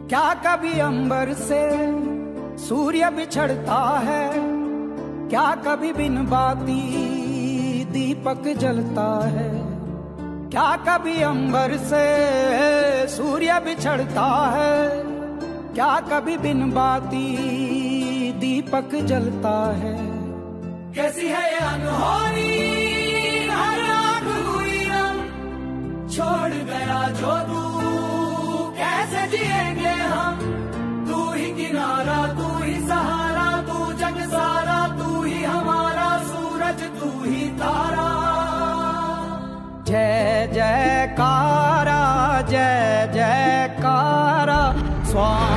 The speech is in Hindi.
क्या कभी अंबर से सूर्य बिछड़ता है, क्या कभी बिन बाती दीपक जलता है। क्या कभी अंबर से सूर्य बिछड़ता है, क्या कभी बिन बाती दीपक जलता है। कैसी है ये अनहोनी हर आँख हुई हम, छोड़ गया जो तू कैसे जिएंगे हम। तू ही किनारा, तू ही सहारा, तू जग सारा, तू ही हमारा सूरज, तू ही तारा। जय जयकारा, जय जयकारा स्वामी।